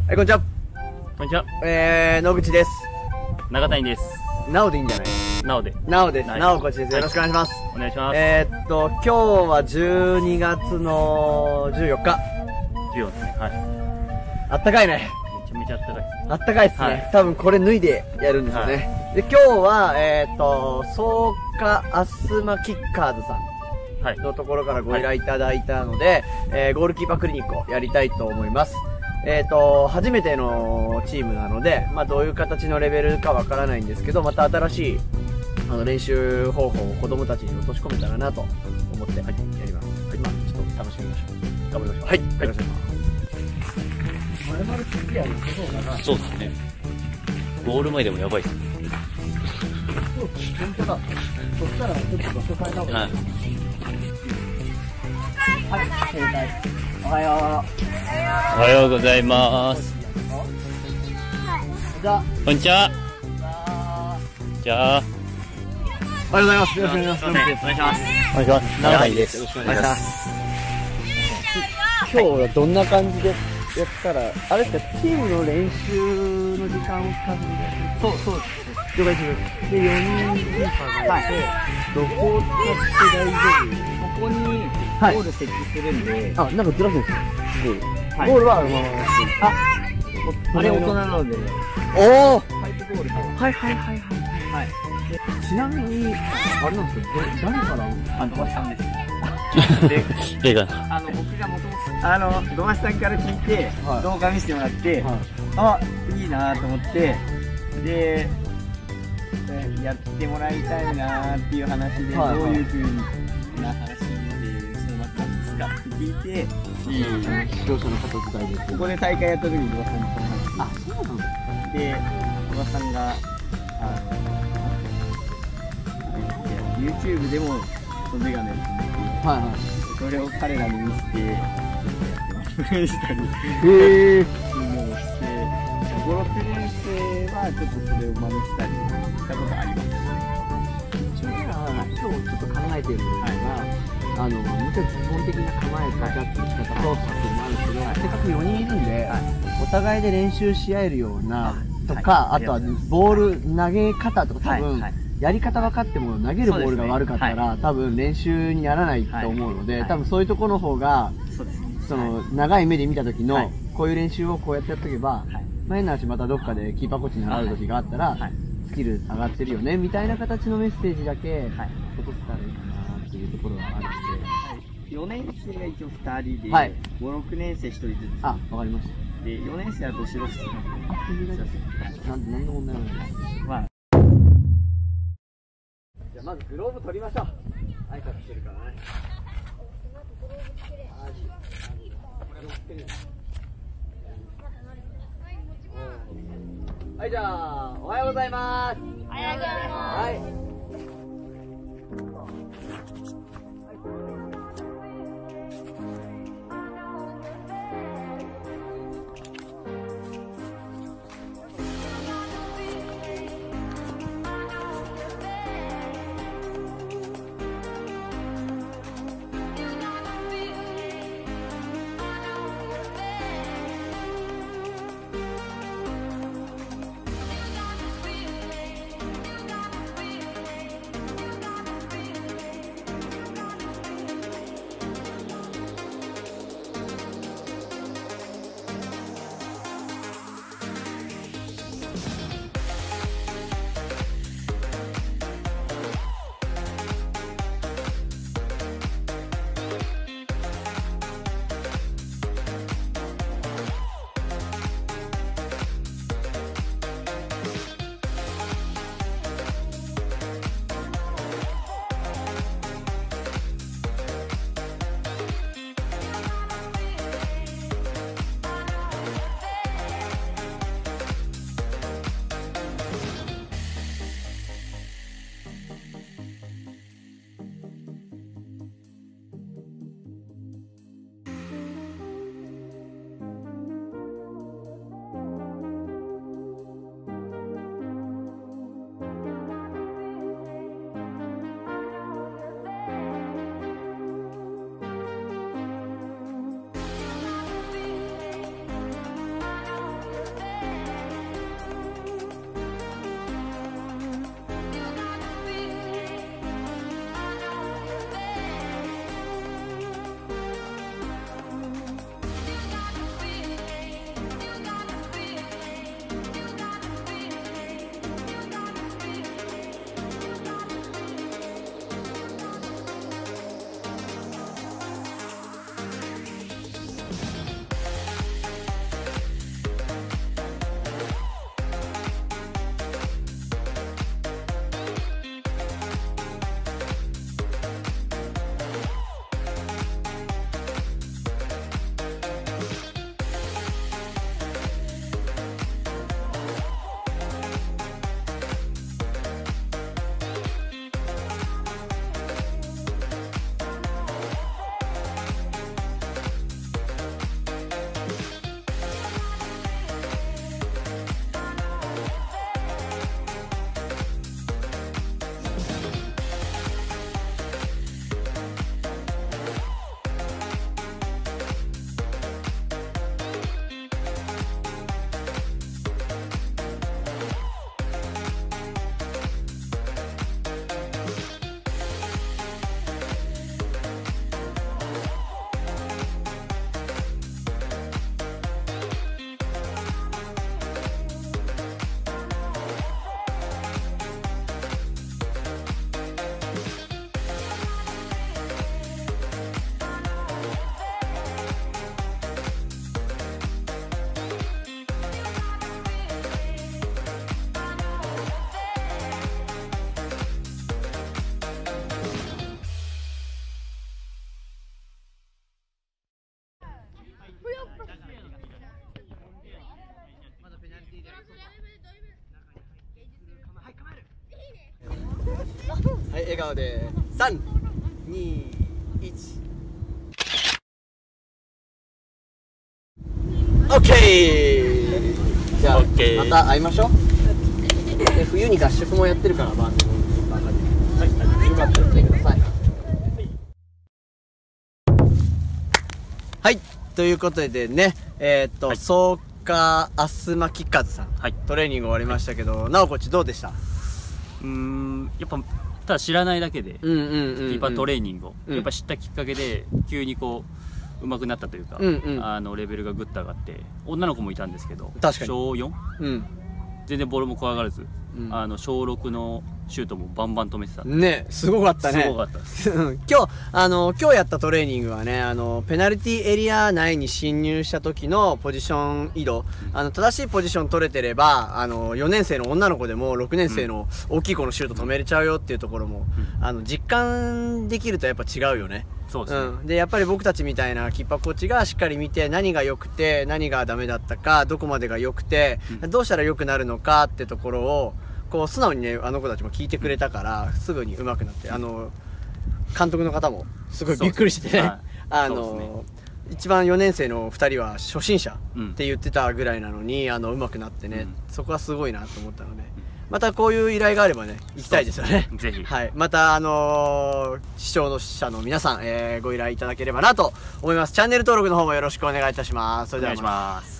はい、こんにちは。 こんにちは。 野口です。 長谷です。 なおでいいんじゃない？ なおで。 なおです。 はいなおこちです。よろしくお願いします。 お願いします。 今日は12月の14日。 14ですね。はい。 あったかいね。 めちゃめちゃ暖かいです。 あったかいっすね。 はい、 多分これ脱いでやるんですよね。で、今日は、草加アスマキッカーズさん。のところからご依頼いただいたので、ゴールキーパークリニックをやりたいと思います。初めてのチームなので、まあどういう形のレベルかわからないんですけど、また新しい、練習方法を子供たちに落とし込めたらなと思って、やります。はい、まあちょっと楽しみましょう。頑張りましょう。はい、よろしくお願いします。丸々次やるそうかな。 そうですね。ゴール前でもやばいっす。 本当だ。そしたらちょっと場所変えた方がいい。はい、正解。おはよう。 おはようございます。 じゃあ、 こんにちは。じゃあ、 おはようございます。よろしくお願いします。 お願いします。 お願いします。 長谷です。 よろしくお願いします。今日はどんな感じでやったら、あれってチームの練習の時間を使うんで。そうです。了解です。で、4人キーパーがいて、どこを使って大丈夫？ ここにゴール設置するんで、 あ、なんかずらすんですよ。ゴール。 はい、 ゴールは、 あれ大人なので、 おお。 パイプゴール。 はい。ちなみに、あれなんですよ。誰から？ 土橋さんです。で、 映画。 僕がもともと、土橋さんから聞いて、動画見せてもらって、あ、いいなと思って、で、やってもらいたいなっていう話で、どういう風な話でそうなったんですかって聞いて、 視聴者の方伝えです。 ここで大会やった時に土橋さんにその話。 あ、そうなんだ。 で、土橋さんが、YouTube でもそのメガネを決めて、それを彼らに見せて、やってますしたり、 へー。 して、5、6年生はちょっとそれを真似したりしたことあります。 今日ちょっと考えているのが、もちろん基本的な構え方っていう仕方とっていうのもあるんですけど、せっかく4人いるんで、お互いで練習し合えるようなとか、あとはボール投げ方とか多分、やり方分かっても投げるボールが悪かったら、多分練習にならないと思うので、多分そういうところの方が、その長い目で見た時の、こういう練習をこうやってやっとけば、変な話またどっかでキーパーコーチに習う時があったら、スキル上がってるよね、みたいな形のメッセージだけ、落とせたらいいかなっていうところがあるので。 4年生が一応2人で、 5、 6年生1人ずつ。 あ、わかりました。 で、4年生はどしろっす。 なんで問題もないです。じゃあまずグローブ取りましょう。挨拶してるからね。はい、じゃあおはようございます。 おはようございます。 はい。 笑顔で3、2、1。オッケー。じゃあオッケーまた会いましょう。で冬に合宿もやってるからバンドの中で。よかったら来てください。はい、ということでね、草加アスマキカズさん、 はい。 トレーニング終わりましたけど、なおこっちどうでした？ やっぱ、ただ知らないだけで、キうんうんうんうん、 ーパートレーニングを、 うんやっぱ知ったきっかけで、急にこう、上手くなったというか、 うんうんレベルがぐっと上がって、女の子もいたんですけど、 確かに小 4? うん全然ボールも怖がらず、 うん小6のシュートもバンバン止めてたんで、 ね、すごかったね。 すごかったです。 今日やったトレーニングはね、ペナルティーエリア内に侵入した時のポジション移動、正しいポジション取れてれば、4年生の女の子でも6年生の大きい子のシュート止めれちゃうよっていうところも、実感できるとやっぱ違うよね。 そうですね。 でやっぱり僕たちみたいなキッパーコーチがしっかり見て、何が良くて何がダメだったか、どこまでが良くて、どうしたら良くなるのかってところをこう素直にね、あの子たちも聞いてくれたから、すぐに上手くなって、監督の方もすごいびっくりしてね、一番4年生の2人は初心者って言ってたぐらいなのに、上手くなってね、そこはすごいなと思ったので、またこういう依頼があればね、行きたいですよね。 ぜひ。 はい。また、視聴者の皆さん、ご依頼いただければなと思います。チャンネル登録の方もよろしくお願いいたします。それではお願いします。